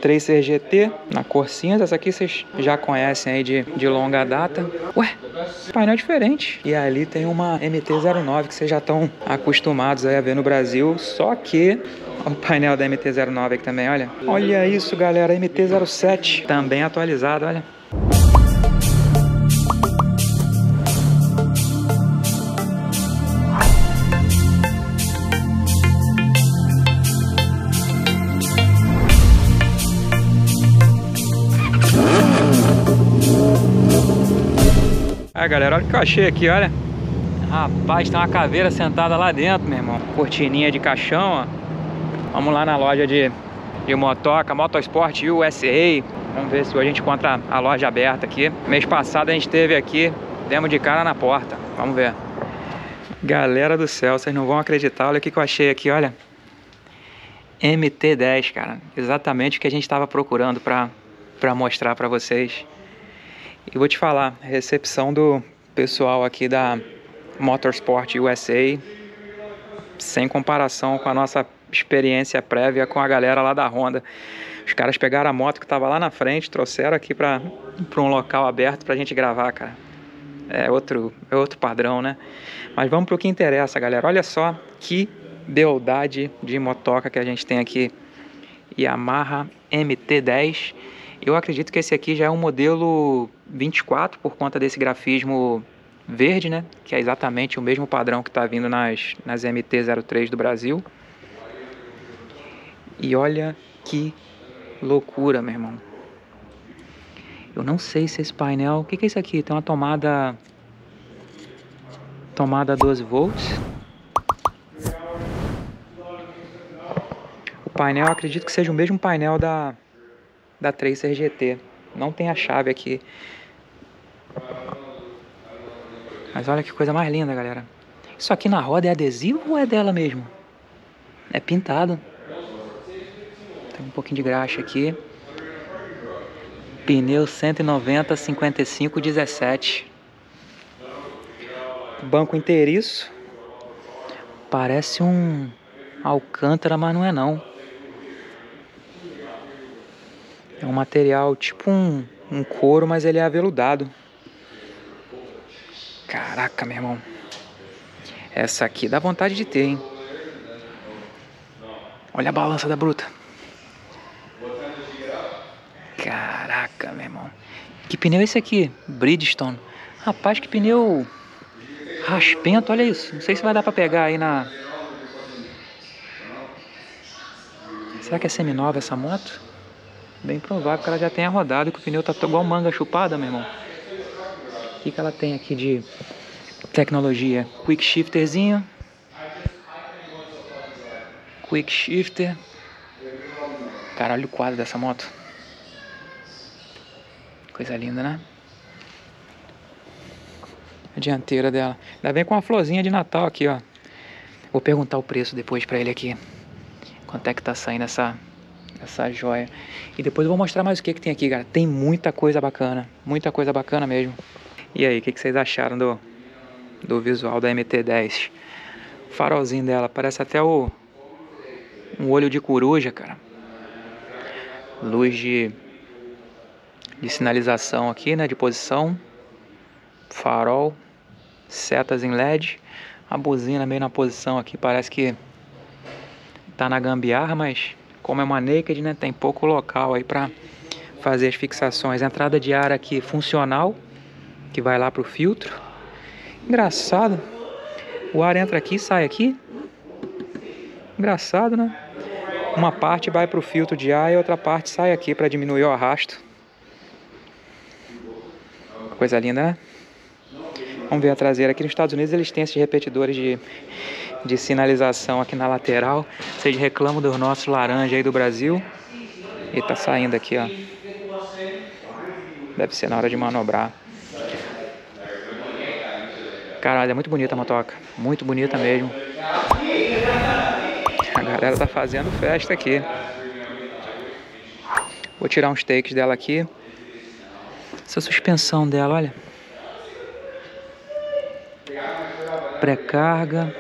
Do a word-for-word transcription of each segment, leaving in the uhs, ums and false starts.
Tracer G T na cor cinza. Essa aqui vocês já conhecem aí de, de longa data. Ué, painel diferente. E ali tem uma M T zero nove que vocês já estão acostumados aí a ver no Brasil. Só que o painel da M T zero nove aqui também, olha. Olha isso, galera. M T zero sete também atualizado, olha. Ah, galera, olha o que eu achei aqui, olha. Rapaz, tem uma caveira sentada lá dentro, meu irmão. Cortininha de caixão, ó. Vamos lá na loja de, de motoca, Motorsport U S A. Vamos ver se hoje a gente encontra a loja aberta aqui. Mês passado a gente esteve aqui, demos de cara na porta. Vamos ver. Galera do céu, vocês não vão acreditar. Olha o que eu achei aqui, olha. M T dez, cara. Exatamente o que a gente estava procurando pra, pra mostrar pra vocês. E vou te falar, a recepção do pessoal aqui da Motorsport U S A, sem comparação com a nossa experiência prévia com a galera lá da Honda. Os caras pegaram a moto que estava lá na frente, trouxeram aqui para um local aberto pra gente gravar, cara. É outro, é outro padrão, né? Mas vamos pro que interessa, galera. Olha só que beldade de motoca que a gente tem aqui. Yamaha M T dez. Eu acredito que esse aqui já é um modelo vinte e quatro por conta desse grafismo verde, né? Que é exatamente o mesmo padrão que está vindo nas, nas M T zero três do Brasil. E olha que loucura, meu irmão. Eu não sei se esse painel... O que, que é isso aqui? Tem uma tomada... Tomada doze volts. O painel, eu acredito que seja o mesmo painel da... da Tracer G T. Não tem a chave aqui. Mas olha que coisa mais linda, galera. Isso aqui na roda é adesivo ou é dela mesmo? É pintado. Tem um pouquinho de graxa aqui. Pneu cento e noventa, cinquenta e cinco, dezessete. Banco inteiriço. Parece um Alcântara, mas não é não. É um material tipo um, um couro, mas ele é aveludado. Caraca, meu irmão. Essa aqui dá vontade de ter, hein? Olha a balança da bruta. Caraca, meu irmão. Que pneu é esse aqui? Bridgestone. Rapaz, que pneu raspento, olha isso. Não sei se vai dar pra pegar aí na... Será que é seminova essa moto? Bem provável que ela já tenha rodado e que o pneu tá igual manga chupada, meu irmão. O que, que ela tem aqui de tecnologia? Quick shifterzinho. Quick shifter. Cara, olha o quadro dessa moto. Coisa linda, né? A dianteira dela. Ainda vem com uma florzinha de Natal aqui, ó. Vou perguntar o preço depois pra ele aqui. Quanto é que tá saindo essa... essa joia. E depois eu vou mostrar mais o que que tem aqui, cara. Tem muita coisa bacana. Muita coisa bacana mesmo. E aí, o que que vocês acharam do, do visual da M T dez? O farolzinho dela parece até o um olho de coruja, cara. Luz de, de sinalização aqui, né? De posição. Farol. Setas em L E D. A buzina meio na posição aqui. Parece que tá na gambiarra, mas... como é uma naked, né, tem pouco local aí para fazer as fixações. Entrada de ar aqui funcional, que vai lá pro filtro. Engraçado. O ar entra aqui e sai aqui. Engraçado, né? Uma parte vai pro filtro de ar e outra parte sai aqui para diminuir o arrasto. Coisa linda, né? Vamos ver a traseira. Aqui nos Estados Unidos eles têm esses repetidores de... de sinalização aqui na lateral. Vocês reclamam dos nossos laranja aí do Brasil. E tá saindo aqui, ó. Deve ser na hora de manobrar. Caralho, é muito bonita a motoca. Muito bonita mesmo. A galera tá fazendo festa aqui. Vou tirar uns takes dela aqui. Essa suspensão dela, olha. Pré-carga.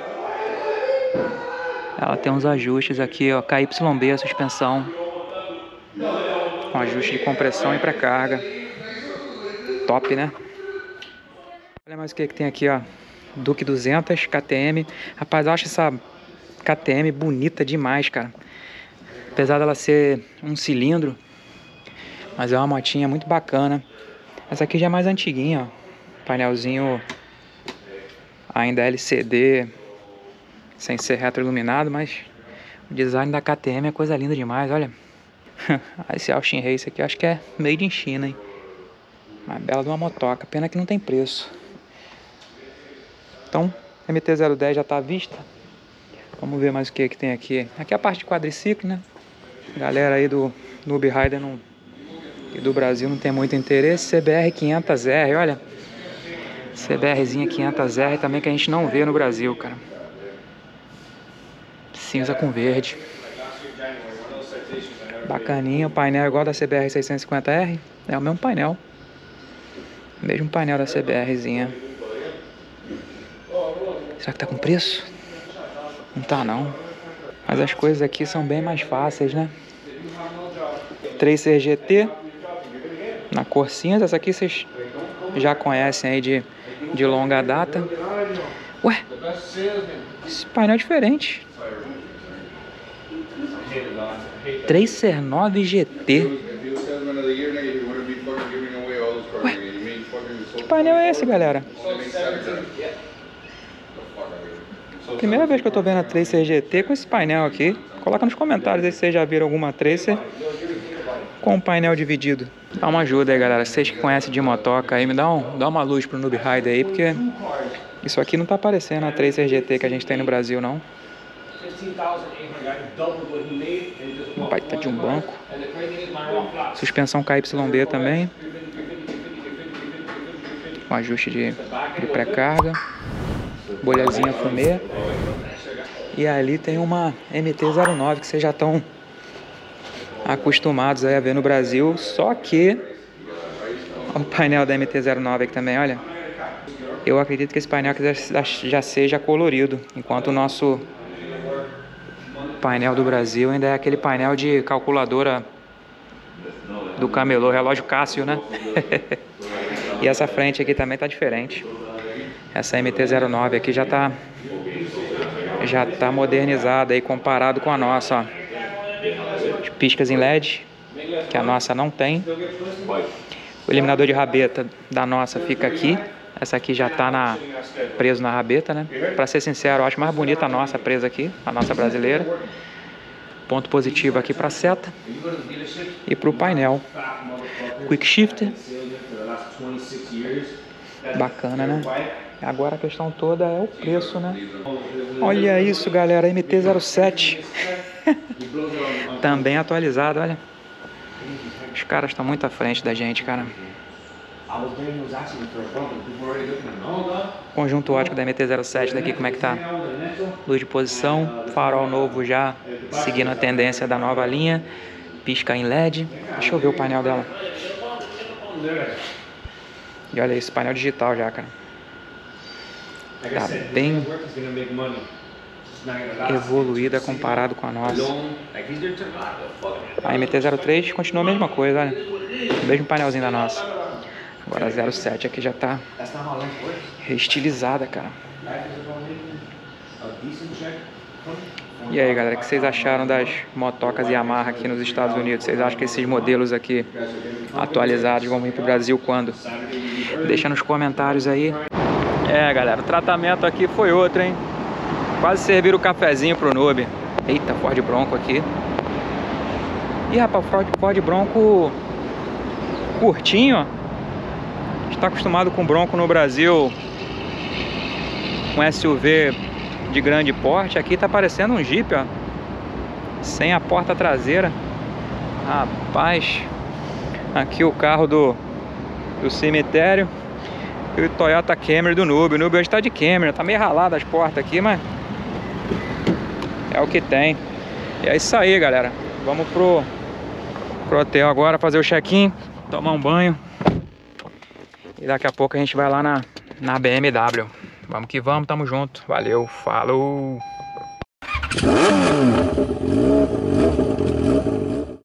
Ela tem uns ajustes aqui, ó. K Y B a suspensão. Com ajuste de compressão e pré-carga. Top, né? Olha mais o que que tem aqui, ó. Duke duzentos K T M. Rapaz, eu acho essa K T M bonita demais, cara. Apesar dela ser um cilindro, mas é uma motinha muito bacana. Essa aqui já é mais antiguinha, ó. Painelzinho ainda L C D, sem ser retroiluminado, mas o design da K T M é coisa linda demais, olha. Esse Austin Race aqui, acho que é made in China, hein. Uma bela de uma motoca, pena que não tem preço. Então, M T zero dez já está à vista. Vamos ver mais o que que tem aqui. Aqui é a parte de quadriciclo, né? Galera aí do Noob Rider não, e do Brasil não tem muito interesse. C B R quinhentos R, olha. CBRzinha quinhentos R também, que a gente não vê no Brasil, cara. Cinza com verde. Bacaninha, o painel igual da C B R seiscentos e cinquenta R. É o mesmo painel. Mesmo painel da CBRzinha. Será que tá com preço? Não tá não. Mas as coisas aqui são bem mais fáceis, né? Tracer G T na cor cinza. Essa aqui vocês já conhecem aí de, de longa data. Ué, esse painel é diferente. Tracer nove G T. Ué, que painel é esse, galera? Primeira vez que eu tô vendo a Tracer G T com esse painel aqui. Coloca nos comentários aí se vocês já viram alguma Tracer com o painel dividido. Dá uma ajuda aí, galera. Vocês que conhecem de motoca aí, me dá, um, dá uma luz pro Noob Rider aí, porque isso aqui não tá aparecendo a Tracer G T que a gente tem no Brasil, não. Um baita de um banco. Suspensão K Y B também. Com ajuste de, de pré-carga. Bolhazinha fumê. E ali tem uma M T zero nove que vocês já estão acostumados aí a ver no Brasil. Só que olha o painel da M T zero nove aqui também, olha. Eu acredito que esse painel aqui já seja colorido, enquanto o nosso painel do Brasil ainda é aquele painel de calculadora do camelô, relógio Cássio, né? E essa frente aqui também tá diferente. Essa M T zero nove aqui já tá já tá modernizada aí comparado com a nossa, ó. Piscas em L E D, que a nossa não tem. O eliminador de rabeta da nossa fica aqui. Essa aqui já tá na, preso na rabeta, né? Pra ser sincero, eu acho mais bonita a nossa presa aqui, a nossa brasileira. Ponto positivo aqui pra seta. E pro painel. Quick Shifter. Bacana, né? Agora a questão toda é o preço, né? Olha isso, galera, M T zero sete. Também atualizado, olha. Os caras estão muito à frente da gente, cara. Conjunto ótico da M T zero sete daqui, como é que tá? Luz de posição, farol novo já, seguindo a tendência da nova linha. Pisca em L E D. Deixa eu ver o painel dela. E olha isso, painel digital já, cara. Tá bem evoluída comparado com a nossa. A M T zero três continua a mesma coisa, olha. O mesmo painelzinho da nossa. Agora a zero sete aqui já tá reestilizada, cara. E aí, galera, o que vocês acharam das motocas Yamaha aqui nos Estados Unidos? Vocês acham que esses modelos aqui atualizados vão vir pro Brasil quando? Deixa nos comentários aí. É, galera, o tratamento aqui foi outro, hein? Quase serviram o cafezinho pro noob. Eita, Ford Bronco aqui. Ih, rapaz, Ford, Ford Bronco curtinho, ó. A gente tá acostumado com Bronco no Brasil, um S U V de grande porte. Aqui tá parecendo um Jeep, ó, sem a porta traseira. Rapaz, aqui o carro do, do cemitério e o Toyota Camry do Noob. O Noob hoje tá de Camry, tá meio ralado as portas aqui, mas é o que tem. E é isso aí, galera. Vamos pro, pro hotel agora fazer o check-in, tomar um banho. E daqui a pouco a gente vai lá na, na B M W. Vamos que vamos, tamo junto. Valeu, falou!